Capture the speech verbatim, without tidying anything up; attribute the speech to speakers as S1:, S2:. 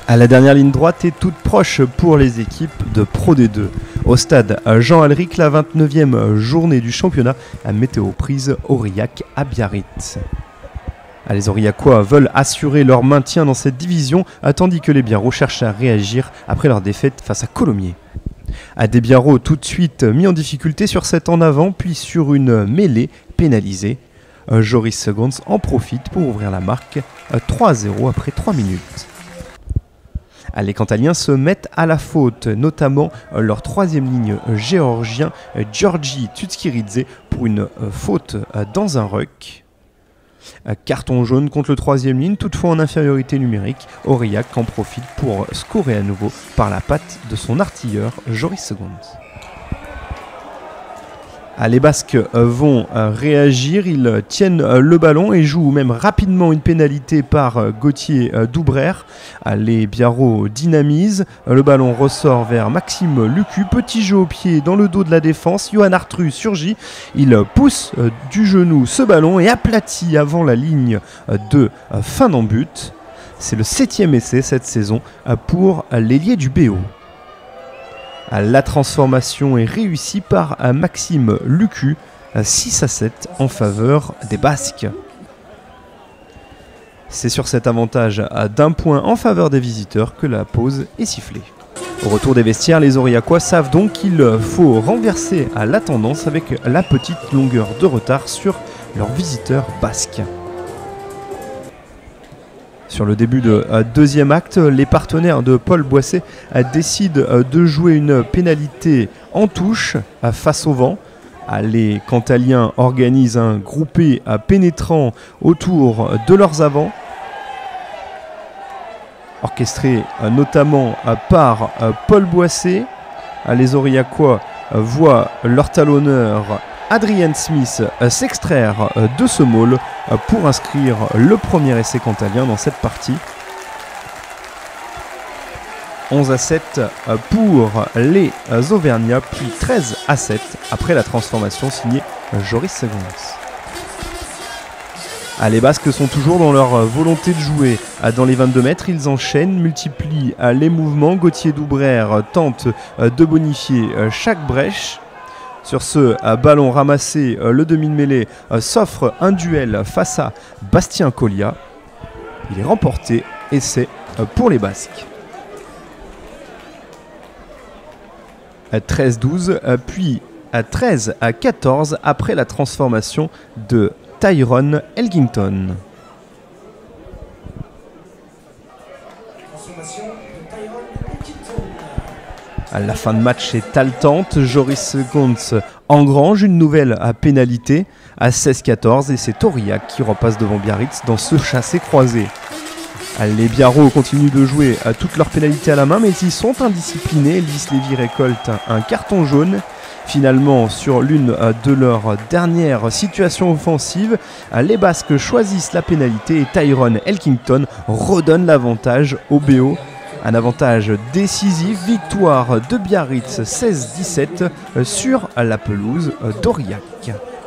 S1: À la dernière ligne droite est toute proche pour les équipes de Pro D deux. Au stade Jean-Alric, la vingt-neuvième journée du championnat à Météoprise Aurillac à Biarritz. Les Aurillacois veulent assurer leur maintien dans cette division, tandis que les Biarros cherchent à réagir après leur défaite face à Colomiers. Des Biarros tout de suite mis en difficulté sur cet en avant, puis sur une mêlée pénalisée. Joris Gons en profite pour ouvrir la marque trois à zéro après trois minutes. Les Cantaliens se mettent à la faute, notamment leur troisième ligne géorgien Georgi Tutskiridze pour une faute dans un ruck. Carton jaune contre le troisième ligne, toutefois en infériorité numérique. Aurillac en profite pour scorer à nouveau par la patte de son artilleur Joris Gons. Les Basques vont réagir, ils tiennent le ballon et jouent même rapidement une pénalité par Gauthier Doubrère. Les Biarros dynamisent, le ballon ressort vers Maxime Lucu, petit jeu au pied dans le dos de la défense. Johan Artru surgit, il pousse du genou ce ballon et aplatit avant la ligne de fin d'en but. C'est le septième essai cette saison pour l'ailier du B O. La transformation est réussie par Maxime Lucu, six à sept en faveur des Basques. C'est sur cet avantage d'un point en faveur des visiteurs que la pause est sifflée. Au retour des vestiaires, les Aurillacois savent donc qu'il faut renverser la tendance avec la petite longueur de retard sur leurs visiteurs basques. Sur le début de euh, deuxième acte, les partenaires de Paul Boisset euh, décident euh, de jouer une pénalité en touche euh, face au vent. Euh, les Cantaliens organisent un groupé euh, pénétrant autour de leurs avants, orchestré euh, notamment euh, par euh, Paul Boisset. Euh, les Aurillacois euh, voient leur talonneur Adrien Smith s'extraire de ce maul pour inscrire le premier essai cantalien dans cette partie. onze à sept pour les Auvergnats, puis treize à sept après la transformation signée Joris Gons. Les Basques sont toujours dans leur volonté de jouer. Dans les vingt-deux mètres, ils enchaînent, multiplient les mouvements. Gauthier Doubrère tente de bonifier chaque brèche. Sur ce euh, ballon ramassé, euh, le demi de mêlée euh, s'offre un duel face à Bastien Collia. Il est remporté et c'est euh, pour les Basques. treize douze, euh, puis à treize à quatorze après la transformation de Tyrone Elkington. La fin de match est haletante, Joris Gons engrange une nouvelle à pénalité à seize quatorze et c'est Aurillac qui repasse devant Biarritz dans ce chassé-croisé. Les Biarros continuent de jouer à toutes leurs pénalités à la main, mais ils sont indisciplinés. Lys Lévy récolte un carton jaune. Finalement, sur l'une de leurs dernières situations offensives, les Basques choisissent la pénalité et Tyrone Elkington redonne l'avantage au B O. Un avantage décisif, victoire de Biarritz seize dix-sept sur la pelouse d'Aurillac.